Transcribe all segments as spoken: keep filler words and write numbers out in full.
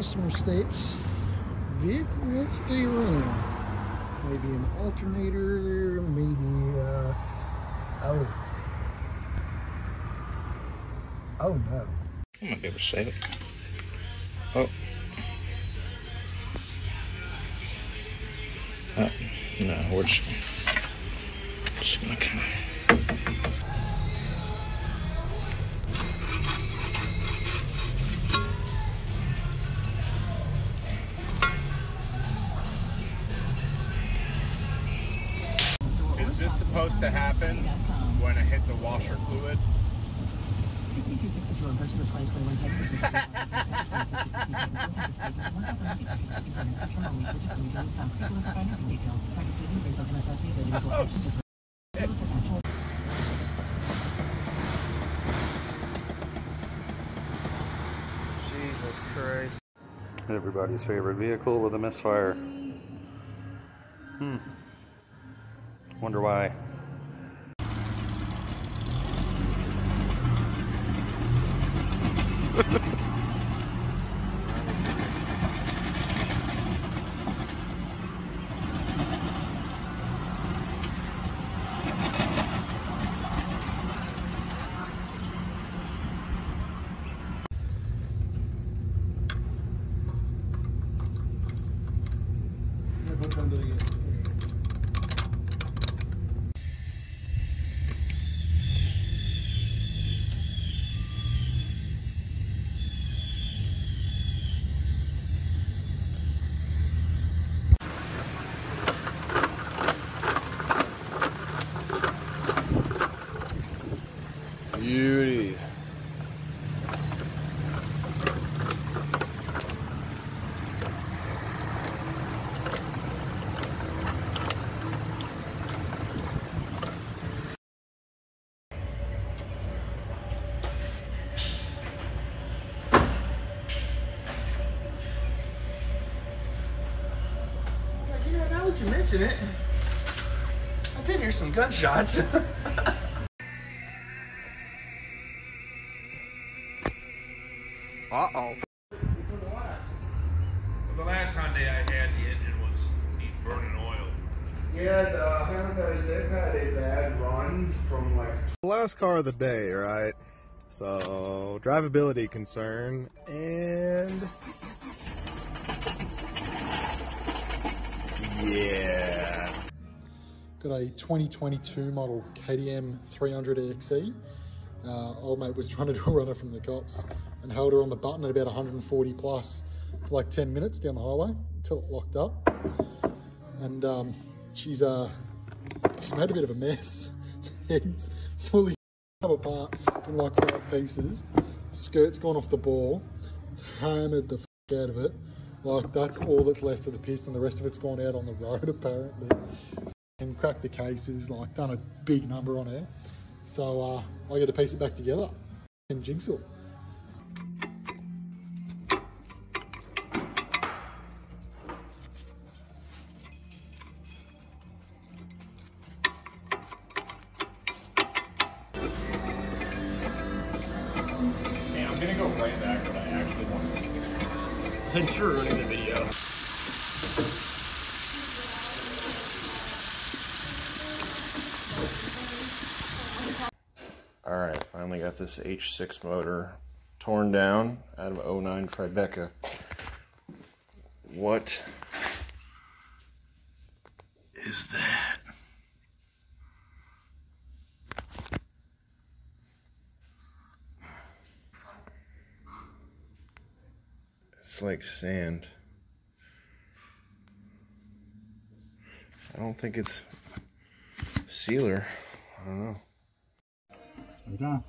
customer states vehicle won't stay running. Maybe an alternator, maybe uh oh. Oh no. I might be able to save it. Oh. Oh, no, we're just, just gonna kind of. Is this supposed to happen when I hit the washer fluid? sixty-two sixty-two on purchase of twenty twenty-one Jesus Christ. Everybody's favorite vehicle with a misfire. Hmm. Wonder why. Beauty. Yeah, now that you mention it, I did hear some gunshots. Uh-oh. The last Hyundai I had, the engine was burning oil. Yeah, the Hyundais, they've had a bad run from like... Last car of the day, right? So, drivability concern, and... yeah. Got a twenty twenty-two model K T M three hundred X E. Uh, old mate was trying to do a runner from the cops and held her on the button at about one hundred forty plus for like ten minutes down the highway until it locked up. And um, she's uh, she's made a bit of a mess. Head's fully come apart in like five pieces. Skirt's gone off the ball. It's hammered the f out of it. Like that's all that's left of the piston. The rest of it's gone out on the road apparently. And cracked the cases, like done a big number on her. So uh, I got to piece it back together and jigsaw. Hey, I'm gonna go right back, but I actually want to take pictures of this. Thanks for ruining the video. Alright, finally got this H six motor torn down out of oh nine Tribeca. What is that? It's like sand. I don't think it's sealer. I don't know. Huh?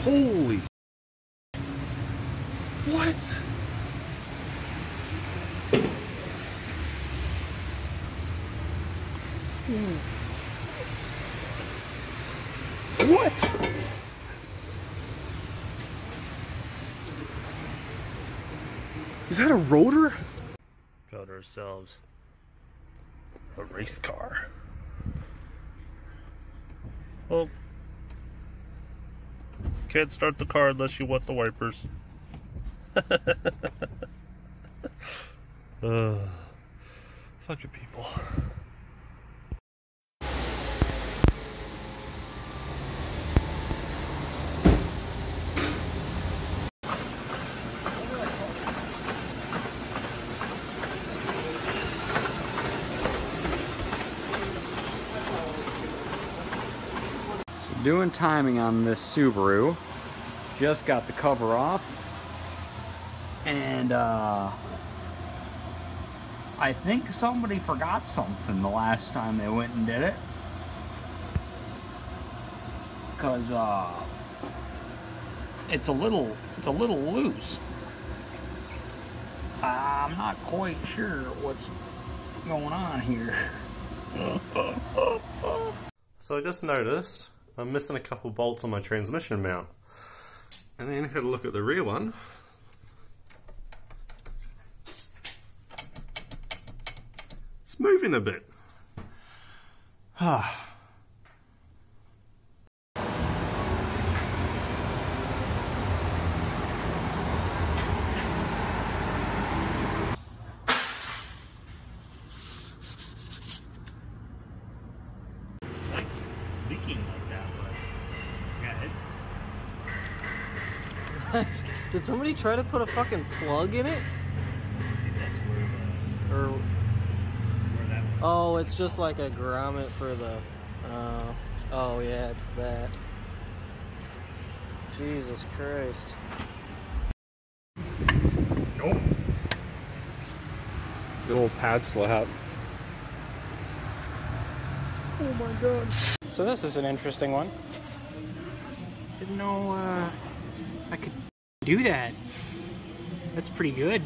Holy. What? What? Is that a rotor? Got ourselves a race car. Well, can't start the car unless you want the wipers. uh, fucking people. Doing timing on this Subaru. Just got the cover off. And uh, I think somebody forgot something the last time they went and did it. Cause uh, it's a little it's a little loose. I'm not quite sure what's going on here. So I just noticed I'm missing a couple bolts on my transmission mount. And then I had a look at the rear one. It's moving a bit. Ah. Did somebody try to put a fucking plug in it? That's where the, Or where that was. oh, it's just like a grommet for the. Uh, oh yeah, it's that. Jesus Christ. Nope. Good old pad slap. Oh my god. So this is an interesting one. Didn't know uh, I could do that. That's pretty good.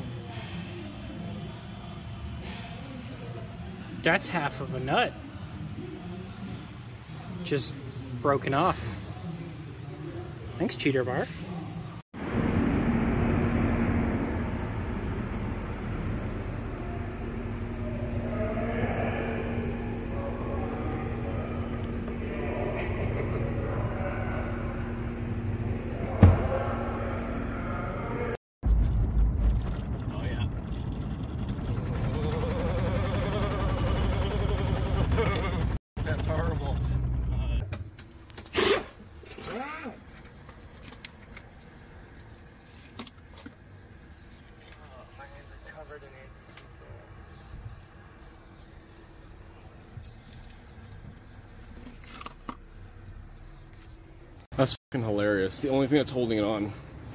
That's half of a nut. Just broken off. Thanks, Cheater Bar. That's horrible. That's fucking hilarious. The only thing that's holding it on.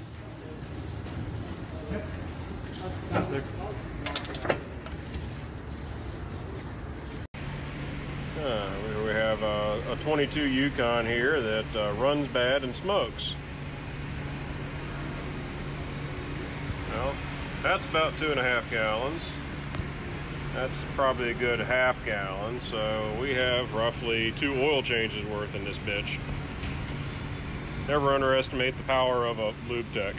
Uh, we we have a, a twenty-two Yukon here that uh, runs bad and smokes. Well, that's about two and a half gallons. That's probably a good half gallon, so we have roughly two oil changes worth in this bitch. Never underestimate the power of a lube tech.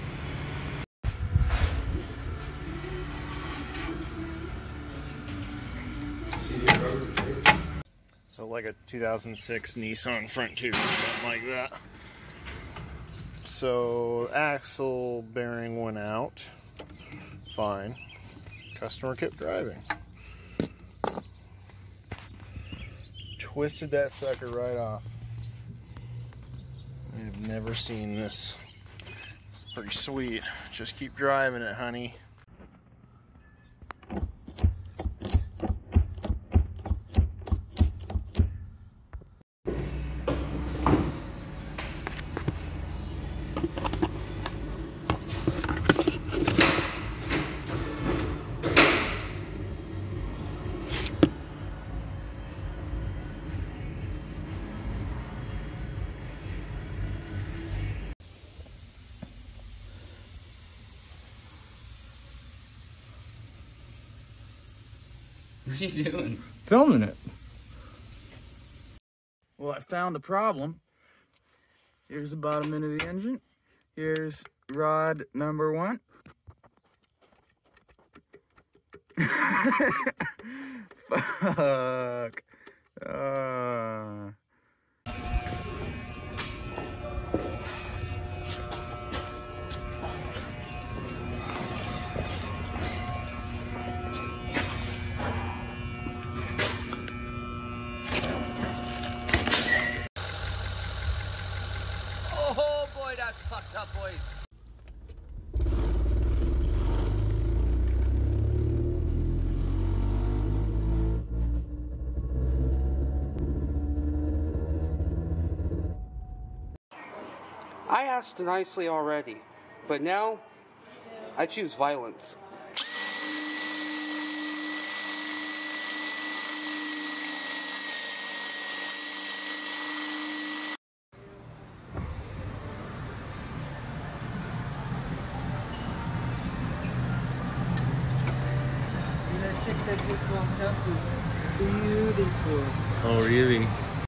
So like a two thousand six Nissan Frontier, something like that. So axle bearing went out, fine. Customer kept driving. Twisted that sucker right off. I've never seen this. It's pretty sweet. Just keep driving it, honey. What are you doing? Filming it. Well, I found a problem. Here's the bottom end of the engine. Here's rod number one. Fuck. Uh... Oh boy, that's fucked up, boys. I asked nicely already, but now I choose violence. That chick that just walked up was beautiful. Oh, really?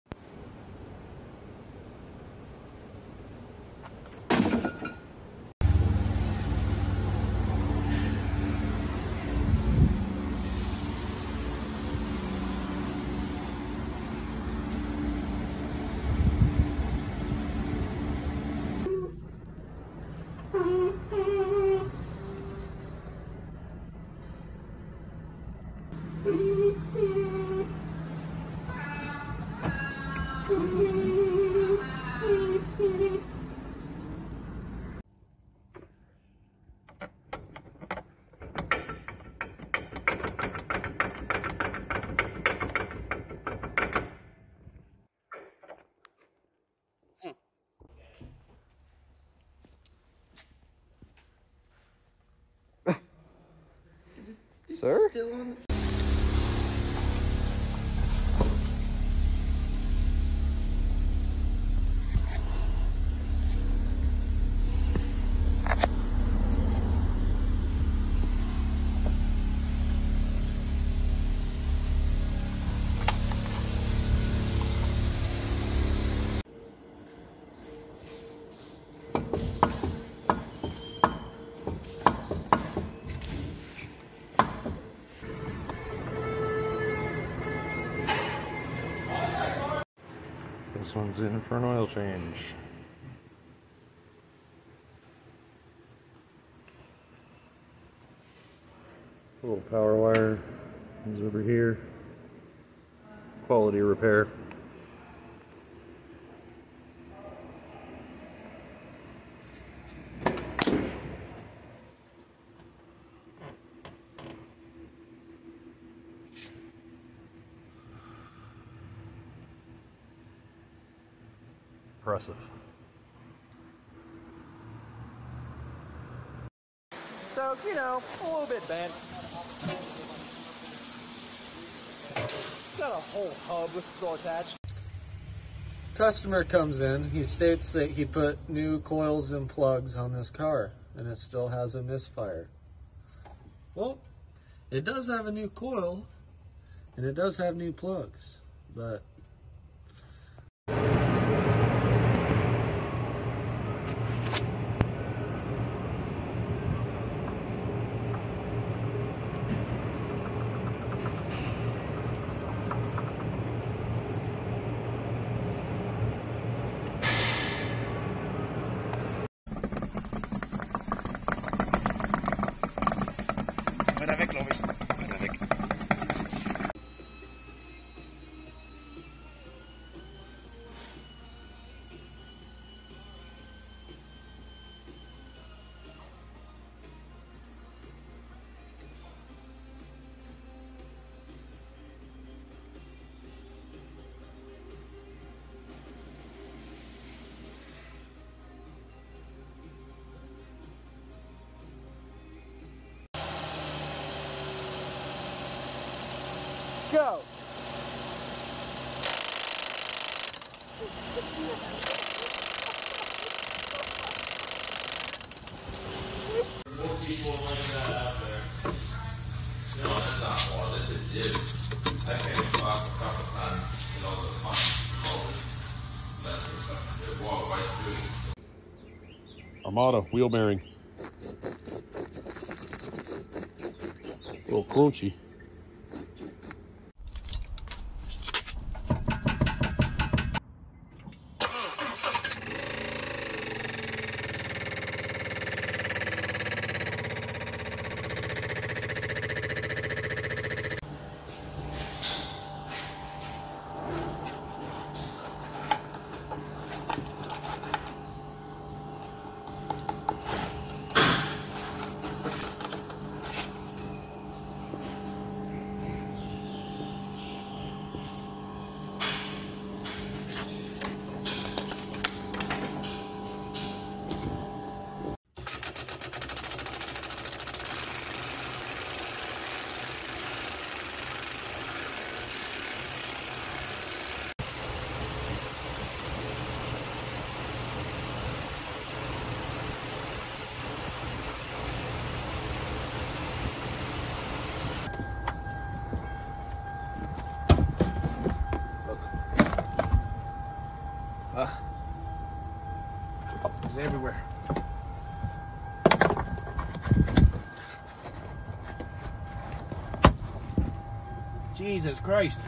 Sir? Still on. This one's in for an oil change. A little power wire is over here. Quality repair. Impressive. So, you know, a little bit bent. Got a whole hub with still attached. Customer comes in, he states that he put new coils and plugs on this car, and it still has a misfire. Well, it does have a new coil, and it does have new plugs, but... Avec, glaube ich. Avec. Go! More people like that out there. No, that's not one. That's a dip. Armada wheel bearing. A little crunchy. Uh, it's everywhere. Jesus Christ.